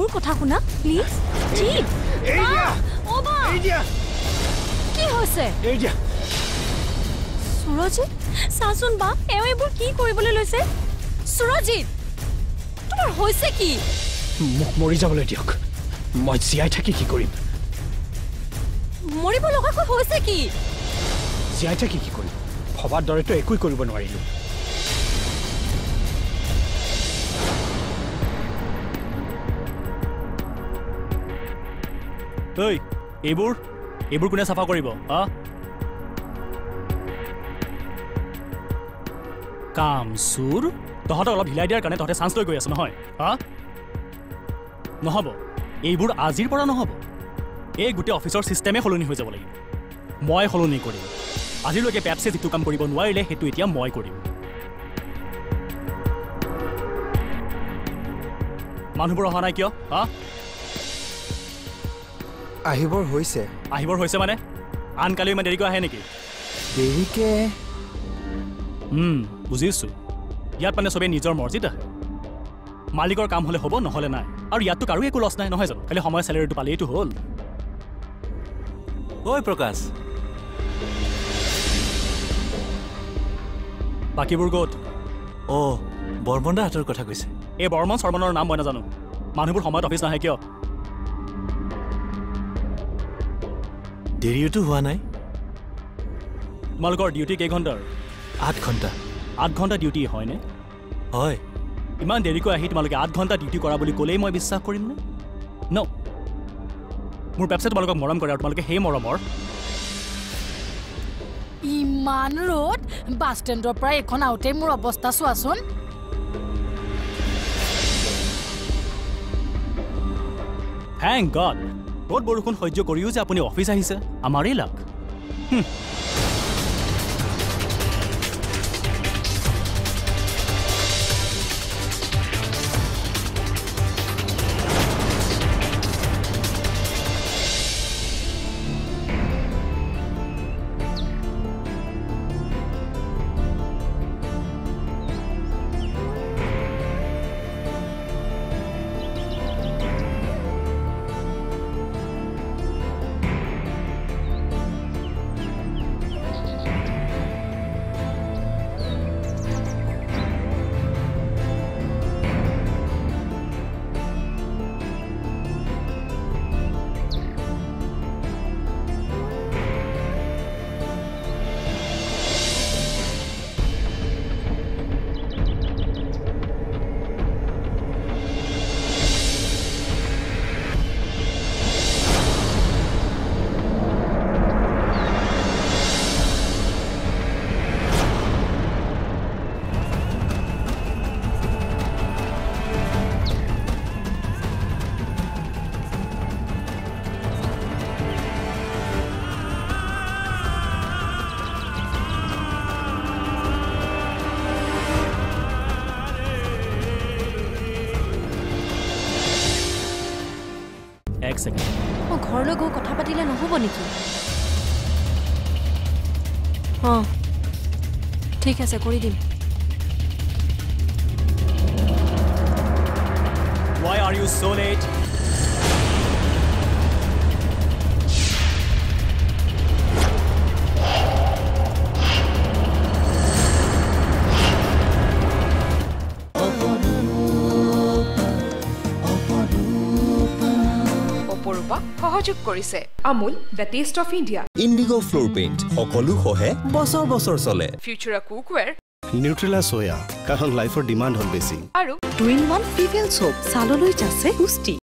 মোৰ কথা শুনা প্লিজ জিত ও বা কি হৈছে সুৰজিত চাচোন বা এও এইবোৰ কি কৰিবলৈ লৈছে সুৰজিত তোমাৰ হৈছে কি মোক মৰি যাবলৈ দিয়ক মই জীয়াই থাকি কি কৰিম মৰিব লগাকৈ হৈছে কি জীয়াই থাকি কি কৰিম ভবাৰ দৰেতো একোই কৰিব নোৱাৰিলো ঐ এইবোৰ কোনে চাফা কৰিব হা কাম চুৰ তহঁতক অলপ হিলাই দিয়াৰ কাৰণে তহঁতে চান্স লৈ গৈ আছ নহয় হা নহ'ব এইবোৰ আজিৰ পৰা নহ'ব এই গোটেই অফিচৰ চিষ্টেমে সলনি হৈ যাব লাগিব মই সলনি কৰিম আজিলৈকে পেপচে যিটো কাম কৰিব নোৱাৰিলে সেইটো এতিয়া মই কৰিম মানুহবোৰ অহা নাই কিয় হা আহিবৰ হৈছে মানে আন কালি ইমান দেৰিকৈ আহে নেকি দেৰিকে বুজিছোঁ ইয়াত মানে চবেই নিজৰ মৰ্জিত আহে মালিকৰ কাম হ'লে হ'ব নহ'লে নাই আৰু ইয়াততো কাৰো একো লছ নাই নহয় জানো খালি সময় চেলেৰিটো পালেইটো হ'ল ঐ প্ৰকাশ বাকীবোৰ ক'ত বৰ্মনদা হাতৰ কথা কৈছে এই বৰ্মন চৰ্মনৰ নাম মই নাজানো মানুহবোৰ সময়ত অফিচ নাহে কিয় দেৰিওতো হোৱা নাই তোমালোকৰ ডিউটি কেইঘণ্টাৰ 8 ঘণ্টা 8 ঘণ্টা ডিউটি হয়নে হয় ইমান দেৰিকৈ আহি তোমালোকে 8 ঘণ্টা ডিউটি কৰা বুলি ক'লেই মই বিশ্বাস কৰিম নে ন মোৰ পেপচে তোমালোকক মৰম কৰে আৰু তোমালোকে সেই মৰমৰ ইমান ৰ'দ বাছ ষ্টেণ্ডৰ পৰা এখন আউটেই মোৰ অৱস্থা চোৱাচোন থেংক গড ৰ'দ বৰষুণ সহ্য কৰিও যে আপুনি অফিচ আহিছে আমাৰেই লাভ এক সেকেন্ড মই ঘৰলৈ গৈ কথা পাতিলে নহ'ব নেকি ঠিক আছে কৰি দিম Why are you so late? Aparupa সহযোগ কৰিছে Amul the taste of India Indigo floor paint সকলো সহে বছৰ চলে ফিউচাৰা কুকৱেৰ নিউট্ৰেলা সোয়া কাৰণ লাইফৰ ডিমান্ড হ'ল বেছি আৰু 2-in-1 ফিভেল সোপ সাললৈ যাচ্ছে পুষ্টি